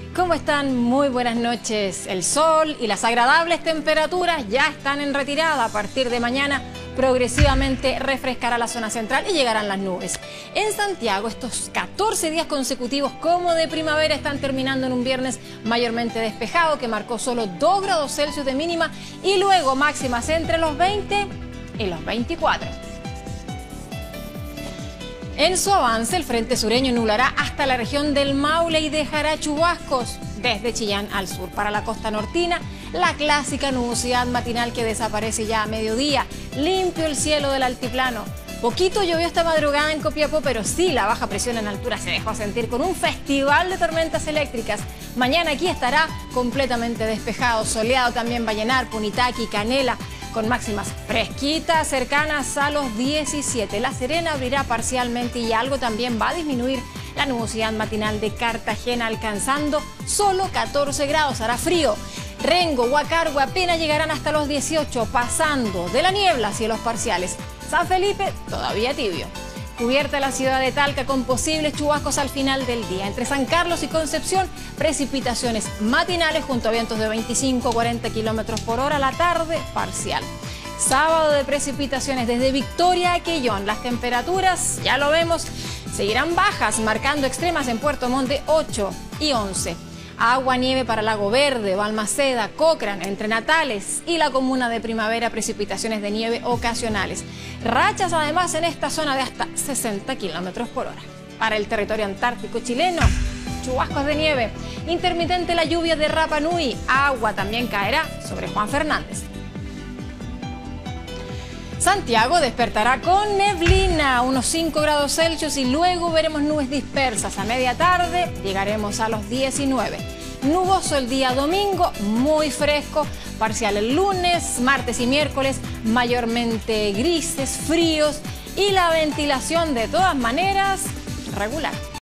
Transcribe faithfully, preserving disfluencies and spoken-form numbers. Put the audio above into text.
¿Cómo están? Muy buenas noches. El sol y las agradables temperaturas ya están en retirada. A partir de mañana progresivamente refrescará la zona central y llegarán las nubes. En Santiago estos catorce días consecutivos como de primavera están terminando en un viernes mayormente despejado que marcó solo dos grados Celsius de mínima y luego máximas entre los veinte y los veinticuatro. En su avance, el frente sureño nublará hasta la región del Maule y dejará chubascos desde Chillán al sur. Para la costa nortina, la clásica nubosidad matinal que desaparece ya a mediodía. Limpio el cielo del altiplano. Poquito llovió esta madrugada en Copiapó, pero sí la baja presión en altura se dejó sentir con un festival de tormentas eléctricas. Mañana aquí estará completamente despejado, soleado también Vallenar, Punitaqui, Canela, con máximas fresquitas cercanas a los diecisiete. La Serena abrirá parcialmente y algo también va a disminuir la nubosidad matinal de Cartagena, alcanzando solo catorce grados. Hará frío. Rengo, Huacargua apenas llegarán hasta los dieciocho, pasando de la niebla a cielos parciales. San Felipe todavía tibio. Cubierta la ciudad de Talca con posibles chubascos al final del día. Entre San Carlos y Concepción, precipitaciones matinales junto a vientos de veinticinco a cuarenta kilómetros por hora. La tarde, parcial. Sábado de precipitaciones desde Victoria a Quellón. Las temperaturas, ya lo vemos, seguirán bajas, marcando extremas en Puerto Montt de ocho y once. Agua, nieve para Lago Verde, Balmaceda, Cochrane, entre Natales y la comuna de Primavera, precipitaciones de nieve ocasionales. Rachas además en esta zona de hasta sesenta kilómetros por hora. Para el territorio antártico chileno, chubascos de nieve. Intermitente la lluvia de Rapa Nui. Agua también caerá sobre Juan Fernández. Santiago despertará con neblina, unos cinco grados Celsius y luego veremos nubes dispersas. A media tarde llegaremos a los diecinueve. Nuboso el día domingo, muy fresco, parcial el lunes, martes y miércoles, mayormente grises, fríos y la ventilación de todas maneras regular.